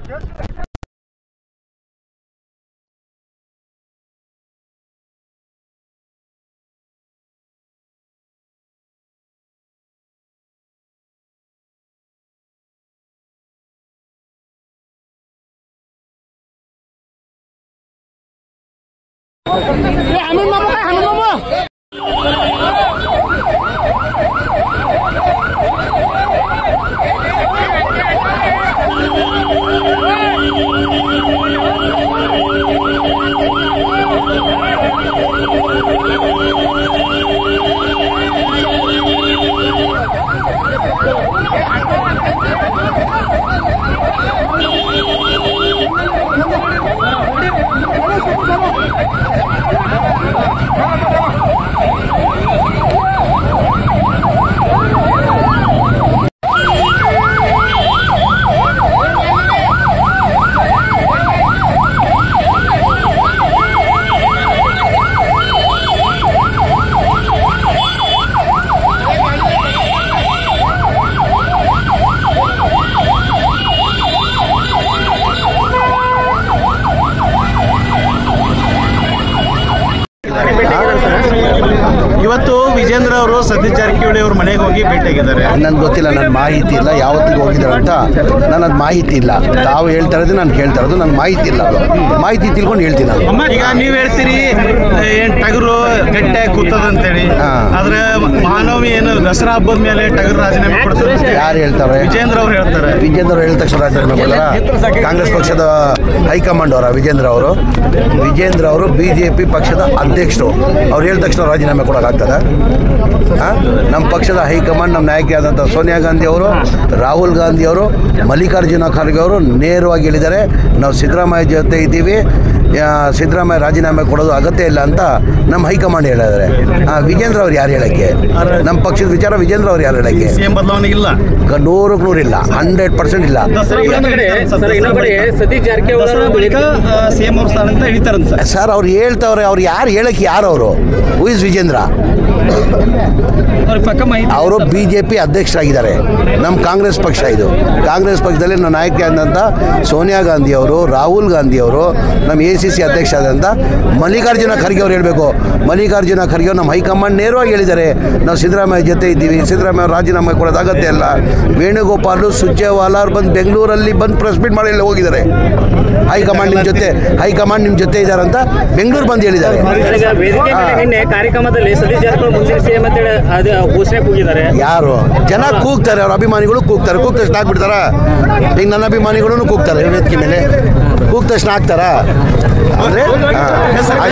ಇವತ್ತು ವಿಜೇಂದ್ರ ಅವರು ಸತೀಶ್ ಜಾರಕಿಹೊಳಿ ಅವ್ರ ಮನೆಗೆ ಹೋಗಿ ಭೇಟಿಯಾಗಿದ್ದಾರೆ. ನನಗೆ ಗೊತ್ತಿಲ್ಲ, ನನ್ನ ಮಾಹಿತಿ ಇಲ್ಲ, ಯಾವತ್ತಿಗೆ ಹೋಗಿದ್ದಾರೆ ಅಂತ ನನಗೆ ಮಾಹಿತಿ ಇಲ್ಲ. ತಾವು ಹೇಳ್ತಾ ಇರೋದು ನಾನು ಕೇಳ್ತಾ ಇರೋದು, ನನಗೆ ಮಾಹಿತಿ ಇಲ್ಲ. ಅದು ಮಾಹಿತಿ ತಿಳ್ಕೊಂಡು ಹೇಳ್ತೀನಿ ನಾನು. ಈಗ ನೀವು ಹೇಳ್ತೀರಿ ಟಗರು ಗಟ್ಟೆ ಕೂತದ ಅಂತೇಳಿ, ಆದ್ರೆ ಮಹಾನವಮಿ ಏನು ದಸರಾ ಹಬ್ಬದ ಮೇಲೆ ಟಗರು ರಾಜೀನಾಮೆ ಕೊಡ್ತಾರೆ. ಯಾರು ಹೇಳ್ತಾರೆ? ವಿಜೇಂದ್ರ ಅವ್ರು ಹೇಳ್ತಾರೆ. ವಿಜೇಂದ್ರ ಅವ್ರು ಹೇಳಿದ ತಕ್ಷಣ ರಾಜೀನಾಮೆ ಕೊಡಲ್ಲ. ಕಾಂಗ್ರೆಸ್ ಪಕ್ಷದ ಹೈಕಮಾಂಡ್ ಅವರ ವಿಜೇಂದ್ರ ಅವರು BJP ಪಕ್ಷದ ಅಧ್ಯಕ್ಷರು. ಅವ್ರು ಹೇಳಿದ ತಕ್ಷಣ ರಾಜೀನಾಮೆ ಕೊಡೋಕ್ಕಾಗ್ತದೆ? ನಮ್ಮ ಪಕ್ಷದ ಹೈಕಮಾಂಡ್, ನಮ್ಮ ನಾಯಕಿಯಾದಂಥ ಸೋನಿಯಾ ಗಾಂಧಿ ಅವರು, ರಾಹುಲ್ ಗಾಂಧಿ ಅವರು, ಮಲ್ಲಿಕಾರ್ಜುನ ಖರ್ಗೆ ಅವರು ನೇರವಾಗಿ ಹೇಳಿದ್ದಾರೆ, ನಾವು ಸಿದ್ದರಾಮಯ್ಯ ಜೊತೆ ಇದ್ದೀವಿ, ಸಿದ್ದರಾಮಯ್ಯ ರಾಜೀನಾಮೆ ಕೊಡೋದು ಅಗತ್ಯ ಇಲ್ಲ ಅಂತ ನಮ್ಮ ಹೈಕಮಾಂಡ್ ಹೇಳಿದ್ದಾರೆ. ವಿಜೇಂದ್ರ ಅವ್ರು ಯಾರು ಹೇಳಕ್ಕೆ? ನಮ್ಮ ಪಕ್ಷದ ವಿಚಾರ ವಿಜೇಂದ್ರ ಅವ್ರು ಯಾರು ಹೇಳಕ್ಕೆ? ಬದಲಾವಣೆ ಇಲ್ಲ, 100% ಇಲ್ಲ, 100% ಇಲ್ಲ. ಸರ್ ಅವ್ರು ಹೇಳ್ತವ್ರೆ, ಅವ್ರು ಯಾರು ಹೇಳಕ್ಕೆ? ಯಾರು ಅವರು? Who is Vijendra? ಅವರು BJP ಅಧ್ಯಕ್ಷರಾಗಿದ್ದಾರೆ. ನಮ್ಮ ಕಾಂಗ್ರೆಸ್ ಪಕ್ಷ ಇದು. ಕಾಂಗ್ರೆಸ್ ಪಕ್ಷದಲ್ಲಿ ನಮ್ಮ ನಾಯಕಿಯಾದಂಥ ಸೋನಿಯಾ ಗಾಂಧಿ ಅವರು, ರಾಹುಲ್ ಗಾಂಧಿ ಅವರು, ನಮ್ಮ ACC ಅಧ್ಯಕ್ಷ ಆದಂಥ ಮಲ್ಲಿಕಾರ್ಜುನ ಖರ್ಗೆ ಅವ್ರು ಹೇಳಬೇಕು. ಮಲ್ಲಿಕಾರ್ಜುನ ಖರ್ಗೆ ನಮ್ಮ ಹೈಕಮಾಂಡ್ ನೇರವಾಗಿ ಹೇಳಿದ್ದಾರೆ, ನಾವು ಸಿದ್ದರಾಮಯ್ಯ ಜೊತೆ ಇದ್ದೀವಿ, ಸಿದ್ದರಾಮಯ್ಯ ರಾಜೀನಾಮೆ ಕೊಡೋದು ಅಗತ್ಯ ಇಲ್ಲ. ವೇಣುಗೋಪಾಲ್, ಸುರ್ಜೇವಾಲಾ ಅವ್ರು ಬಂದು ಬೆಂಗಳೂರಲ್ಲಿ ಬಂದು ಪ್ರೆಸ್ ಮೀಟ್ ಮಾಡಿ ಹೋಗಿದ್ದಾರೆ. ಹೈಕಮಾಂಡ್ ನಿಮ್ಮ ಜೊತೆ ಇದ್ದಾರೆ ಅಂತ ಬೆಂಗಳೂರು ಬಂದು ಹೇಳಿದ್ದಾರೆ. ಕಾರ್ಯಕ್ರಮದಲ್ಲಿ ಸತೀಶ್ ಜಾರಕಿಹೊಳಿ ಮುಂದಿನ CM ಅಂತ ಹೇಳಿ ಘೋಷಣೆ ಕೂಗಿದ್ದಾರೆ. ಯಾರು? ಜನ ಕೂಗ್ತಾರೆ, ಅವ್ರ ಅಭಿಮಾನಿಗಳು ಕೂಗ್ತಾರೆ. ಕೂಗ್ ತಕ್ಷಣ ಆಗ್ಬಿಡ್ತಾರ? ಈಗ ನನ್ನ ಅಭಿಮಾನಿಗಳು ಕೂಗ್ತಾರೆ ವೇದಿಕೆ ಮೇಲೆ. ಕೂಗ್ ತಕ್ಷಣ ಆಗ್ತಾರಾ? ಅಂದರೆ